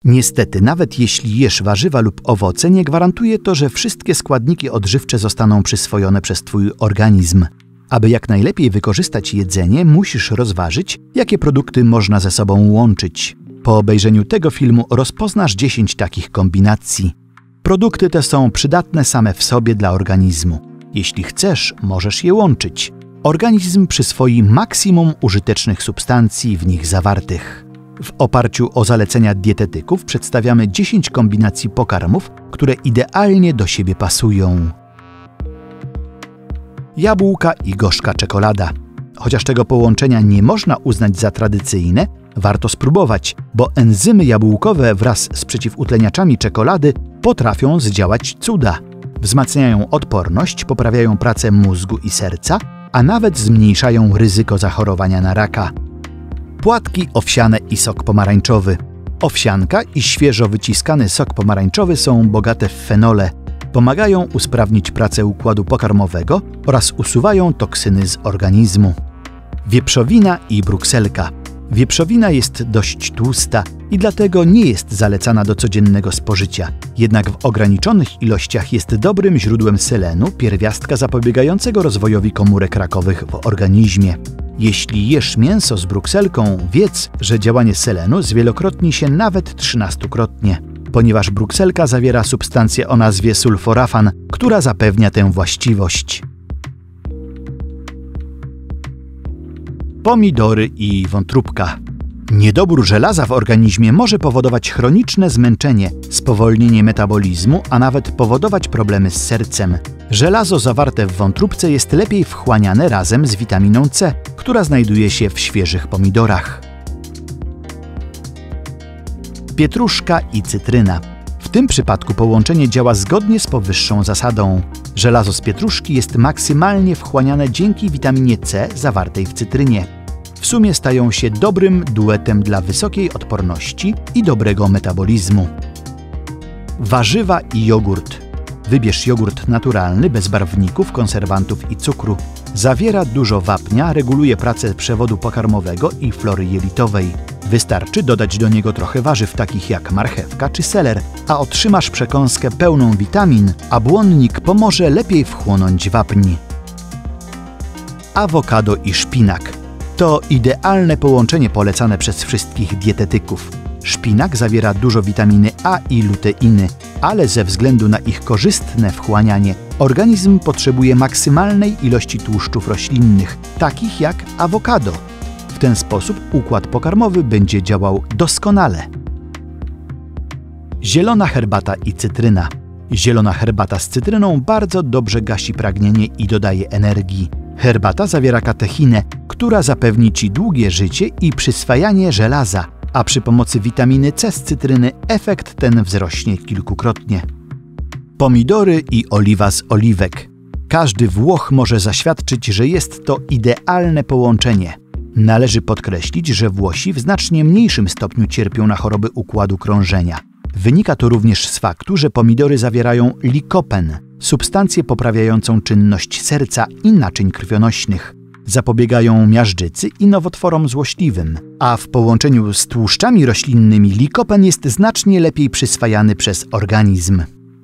Niestety, nawet jeśli jesz warzywa lub owoce, nie gwarantuje to, że wszystkie składniki odżywcze zostaną przyswojone przez Twój organizm. Aby jak najlepiej wykorzystać jedzenie, musisz rozważyć, jakie produkty można ze sobą łączyć. Po obejrzeniu tego filmu rozpoznasz 10 takich kombinacji. Produkty te są przydatne same w sobie dla organizmu. Jeśli chcesz, możesz je łączyć. Organizm przyswoi maksimum użytecznych substancji w nich zawartych. W oparciu o zalecenia dietetyków przedstawiamy 10 kombinacji pokarmów, które idealnie do siebie pasują. Jabłka i gorzka czekolada. Chociaż tego połączenia nie można uznać za tradycyjne, warto spróbować, bo enzymy jabłkowe wraz z przeciwutleniaczami czekolady potrafią zdziałać cuda. Wzmacniają odporność, poprawiają pracę mózgu i serca, a nawet zmniejszają ryzyko zachorowania na raka. Płatki owsiane i sok pomarańczowy. Owsianka i świeżo wyciskany sok pomarańczowy są bogate w fenole. Pomagają usprawnić pracę układu pokarmowego oraz usuwają toksyny z organizmu. Wieprzowina i brukselka. Wieprzowina jest dość tłusta i dlatego nie jest zalecana do codziennego spożycia. Jednak w ograniczonych ilościach jest dobrym źródłem selenu, pierwiastka zapobiegającego rozwojowi komórek rakowych w organizmie. Jeśli jesz mięso z brukselką, wiedz, że działanie selenu zwielokrotni się nawet 13-krotnie, ponieważ brukselka zawiera substancję o nazwie sulforafan, która zapewnia tę właściwość. Pomidory i wątróbka. Niedobór żelaza w organizmie może powodować chroniczne zmęczenie, spowolnienie metabolizmu, a nawet powodować problemy z sercem. Żelazo zawarte w wątróbce jest lepiej wchłaniane razem z witaminą C, która znajduje się w świeżych pomidorach. Pietruszka i cytryna. W tym przypadku połączenie działa zgodnie z powyższą zasadą. Żelazo z pietruszki jest maksymalnie wchłaniane dzięki witaminie C zawartej w cytrynie. W sumie stają się dobrym duetem dla wysokiej odporności i dobrego metabolizmu. Warzywa i jogurt. Wybierz jogurt naturalny, bez barwników, konserwantów i cukru. Zawiera dużo wapnia, reguluje pracę przewodu pokarmowego i flory jelitowej. Wystarczy dodać do niego trochę warzyw takich jak marchewka czy seler, a otrzymasz przekąskę pełną witamin, a błonnik pomoże lepiej wchłonąć wapń. Awokado i szpinak. To idealne połączenie polecane przez wszystkich dietetyków. Szpinak zawiera dużo witaminy A i luteiny, ale ze względu na ich korzystne wchłanianie, organizm potrzebuje maksymalnej ilości tłuszczów roślinnych, takich jak awokado. W ten sposób układ pokarmowy będzie działał doskonale. Zielona herbata i cytryna. Zielona herbata z cytryną bardzo dobrze gasi pragnienie i dodaje energii. Herbata zawiera katechinę, która zapewni Ci długie życie i przyswajanie żelaza, a przy pomocy witaminy C z cytryny efekt ten wzrośnie kilkukrotnie. Pomidory i oliwa z oliwek. Każdy Włoch może zaświadczyć, że jest to idealne połączenie. Należy podkreślić, że Włosi w znacznie mniejszym stopniu cierpią na choroby układu krążenia. Wynika to również z faktu, że pomidory zawierają likopen, substancję poprawiającą czynność serca i naczyń krwionośnych. Zapobiegają miażdżycy i nowotworom złośliwym, a w połączeniu z tłuszczami roślinnymi likopen jest znacznie lepiej przyswajany przez organizm.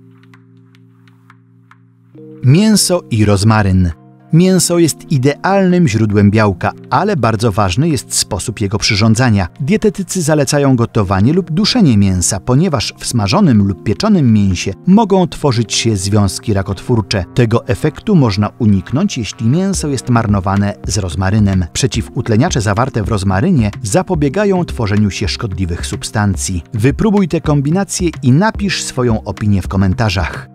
Mięso i rozmaryn. Mięso jest idealnym źródłem białka, ale bardzo ważny jest sposób jego przyrządzania. Dietetycy zalecają gotowanie lub duszenie mięsa, ponieważ w smażonym lub pieczonym mięsie mogą tworzyć się związki rakotwórcze. Tego efektu można uniknąć, jeśli mięso jest marynowane z rozmarynem. Przeciwutleniacze zawarte w rozmarynie zapobiegają tworzeniu się szkodliwych substancji. Wypróbuj te kombinacje i napisz swoją opinię w komentarzach.